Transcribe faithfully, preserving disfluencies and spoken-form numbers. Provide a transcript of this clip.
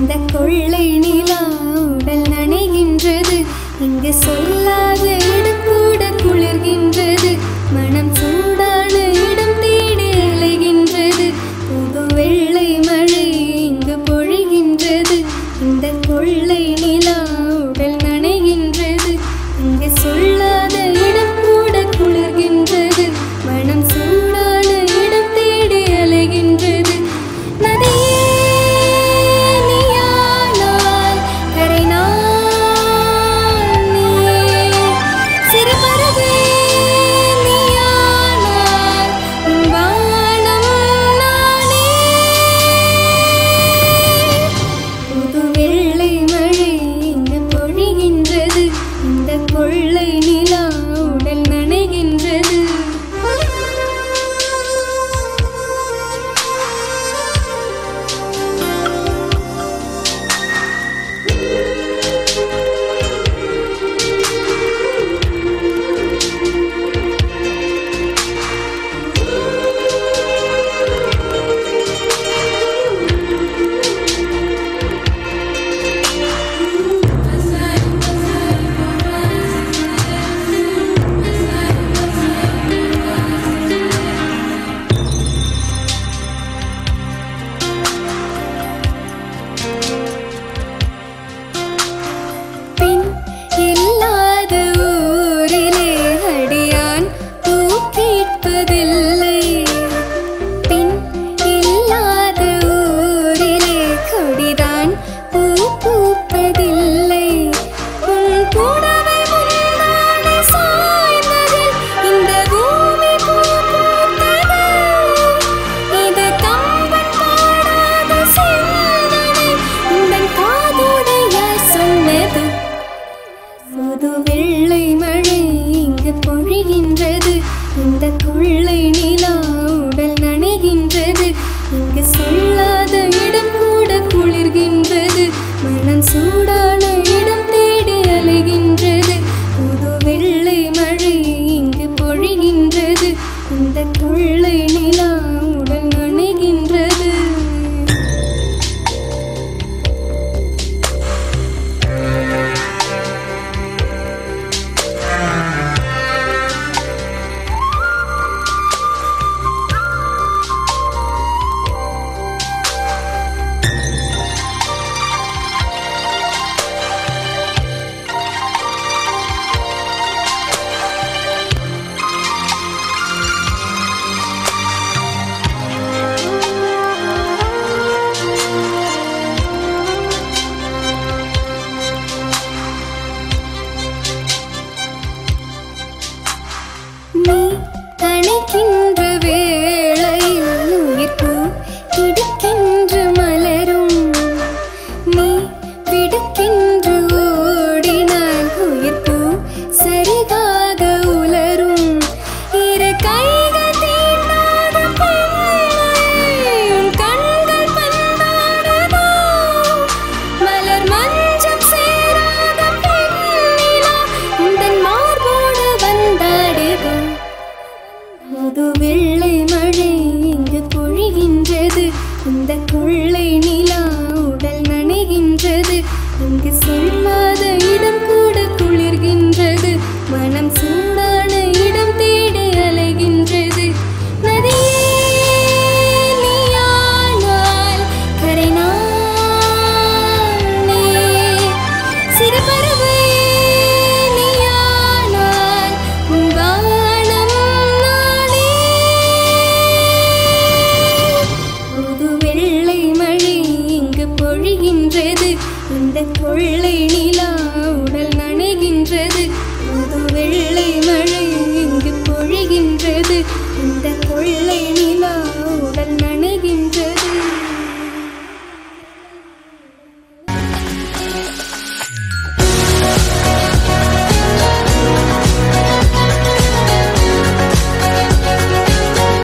கொள்ளை நிலா உடல் நனைகின்றது. இங்கு சொல்லாத இடம் கூட குளிர்கின்றது. மனம் சூடான இடம் தேடி அலைகின்றது. புது வெள்ளை மழை இங்கு பொழிகின்றது. இந்த கொள்ளை நிலா உடல் நனைகின்றது. இங்கு சொல்லாத இடம் கூட குளிர்கின்றது. மனம் சூடான இடம் தேடி அலைகின்றது. நதியே கொள்ளை நிலா உடல் நனைகின்றது. வெள்ளை மழை இங்கு பொழிகின்றது. இந்த கொள்ளை நிலா உடல் நனைகின்றது. இங்கு சொல்லாத இடம் கூட குளிர்கின்றது. மனம் சூடான இடம் தேடி அலைகின்றது. புது வெள்ளை மழை இங்கு பொழிகின்றது. இந்த கொள்ளை நிலா உடல் நனைகின்றது. நீ அணைக்கின்ற வேளையில் உயிர்ப்பு துடிக்கின்ற மலரும். நீ விடுக்கின்ற ஓடினால் உயிர்ப்பு சரிகாக உலரும். இரு கைகள் தீண்டாத பெண்மையும் கண்கள் பந்தாடுதோ. மலர் மஞ்சம் சேராத பெண்ணிலா உந்தன் மார்போடு வந்தாடுதோ. புது வெள்ளை மழை இங்கு பொழிகின்றது. இந்த கொள்ளை நிலா உடல் நனைகின்றது. இங்கு சொல்லாத இடம் கூட குளிர்கின்றது. மனம் சூடான இடம் தேடி அலைகின்றது. நதியே நீயானால் கரை நானே. சிறு பறவை நீயானால் உன் வானம் நானே. புது வெள்ளை மழை இங்கு பொழிகின்றது. இந்த கொள்ளை நிலா உடல் நனைகின்றது. புது வெள்ளை மழை